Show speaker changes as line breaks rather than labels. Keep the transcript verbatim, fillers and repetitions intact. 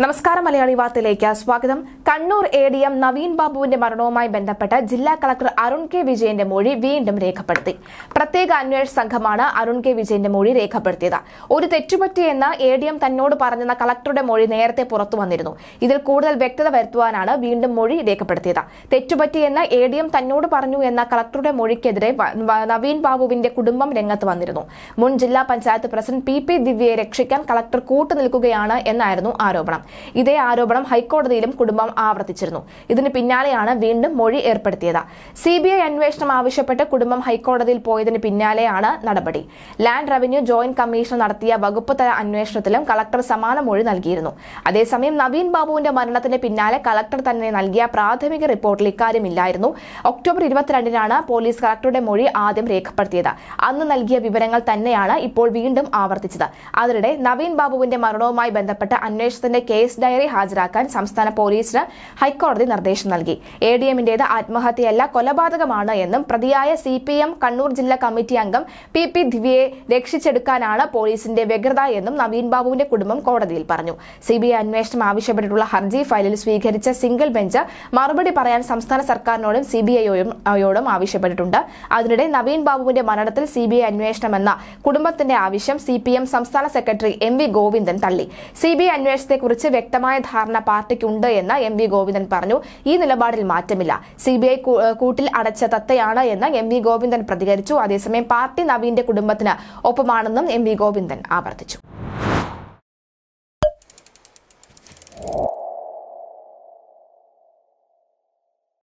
നമസ്കാരം മലയാളി വാർത്തയിലേക്ക് സ്വാഗതം. Kannur A D M Naveen ബാബുവിന്റെ മരണവുമായി ബന്ധപ്പെട്ട് ജില്ലാ കളക്ടർ അരുൺ കെ വിജയന്റെ മൊഴി വീണ്ടും രേഖപ്പെടുത്തി. പ്രത്യേക അന്വേഷണ സംഘമാണ് അരുൺ കെ വിജയന്റെ മൊഴി രേഖപ്പെടുത്തിയത്. ഒരു തെറ്റുപറ്റിയെന്ന് എ ഡി എം തന്നോട് പറഞ്ഞെന്ന കളക്ടറുടെ മൊഴി നേരത്തെ പുറത്തു വന്നിരുന്നു. ഇതിൽ കൂടുതൽ വ്യക്തത വരുത്തുവാനാണ് വീണ്ടും മൊഴി രേഖപ്പെടുത്തിയത്. തെറ്റുപറ്റിയെന്ന് എ ഡി എം തന്നോട് പറഞ്ഞു എന്ന കളക്ടറുടെ മൊഴിക്കെതിരെ നവീൻ ബാബുവിന്റെ കുടുംബം രംഗത്ത് വന്നിരുന്നു. മുൻ ജില്ലാ പഞ്ചായത്ത് പ്രസിഡന്റ് പി പി ദിവ്യയെ രക്ഷിക്കാൻ കളക്ടർ കൂട്ടുനിൽക്കുകയാണ് എന്നായിരുന്നു ആരോപണം. ഇതേ ആരോപണം ഹൈക്കോടതിയിലും കുടുംബം ആവർത്തിച്ചിരുന്നു. ഇതിന് പിന്നാലെയാണ് വീണ്ടും മൊഴി ഏർപ്പെടുത്തിയത്. സി ബി ഐ അന്വേഷണം ആവശ്യപ്പെട്ട് കുടുംബം ഹൈക്കോടതിയിൽ പോയതിന് പിന്നാലെയാണ് നടപടി. ലാൻഡ് റവന്യൂ ജോയിന്റ് കമ്മീഷൻ നടത്തിയ വകുപ്പ് തല അന്വേഷണത്തിലും കളക്ടർ സമാന മൊഴി നൽകിയിരുന്നു. അതേസമയം നവീൻ ബാബുവിന്റെ മരണത്തിന് പിന്നാലെ കളക്ടർ തന്നെ നൽകിയ പ്രാഥമിക റിപ്പോർട്ടിൽ ഇക്കാര്യമില്ലായിരുന്നു. ഒക്ടോബർ ഇരുപത്തിരണ്ടിനാണ് പോലീസ് കളക്ടറുടെ മൊഴി ആദ്യം രേഖപ്പെടുത്തിയത്. അന്ന് നൽകിയ വിവരങ്ങൾ തന്നെയാണ് ഇപ്പോൾ വീണ്ടും ആവർത്തിച്ചത്. അതിനിടെ നവീൻ ബാബുവിന്റെ മരണവുമായി ബന്ധപ്പെട്ട അന്വേഷണത്തിന്റെ കേസ് ഡയറി ഹാജരാക്കാൻ സംസ്ഥാന പോലീസിന് ഹൈക്കോടതി നിർദ്ദേശം നൽകി. എ ഡി എമ്മിന്റേത് ആത്മഹത്യയല്ല, കൊലപാതകമാണ് എന്നും പ്രതിയായ സി പി എം കണ്ണൂർ ജില്ലാ കമ്മിറ്റി അംഗം പി പി ദിവ്യയെ രക്ഷിച്ചെടുക്കാനാണ് പോലീസിന്റെ വ്യഗ്രത എന്നും നവീൻ ബാബുവിന്റെ കുടുംബം കോടതിയിൽ പറഞ്ഞു. സി ബി ഐ അന്വേഷണം ആവശ്യപ്പെട്ടിട്ടുള്ള ഹർജി ഫയലിൽ സ്വീകരിച്ച സിംഗിൾ ബെഞ്ച് മറുപടി പറയാൻ സംസ്ഥാന സർക്കാരിനോടും സി ബി ഐയോടും ആവശ്യപ്പെട്ടിട്ടുണ്ട്. അതിനിടെ നവീൻ ബാബുവിന്റെ മരണത്തിൽ സി ബി ഐ അന്വേഷണമെന്ന കുടുംബത്തിന്റെ ആവശ്യം സി പി എം സംസ്ഥാന സെക്രട്ടറി എം വി ഗോവിന്ദൻ തള്ളി. സി ബി ഐ അന്വേഷണത്തെക്കുറിച്ച് വ്യക്തമായ ധാരണ പാർട്ടിക്കുണ്ട് എന്ന് എം വി ഗോവിന്ദൻ പറഞ്ഞു. ഈ നിലപാടിൽ മാറ്റമില്ല. സി ബി ഐ കൂട്ടിൽ അടച്ച തത്തയാണ് എന്ന് എം വി ഗോവിന്ദൻ പ്രതികരിച്ചു. അതേസമയം പാർട്ടി നവീന്റെ കുടുംബത്തിന് ഒപ്പമാണെന്നും എം വി ഗോവിന്ദൻ ആവർത്തിച്ചു.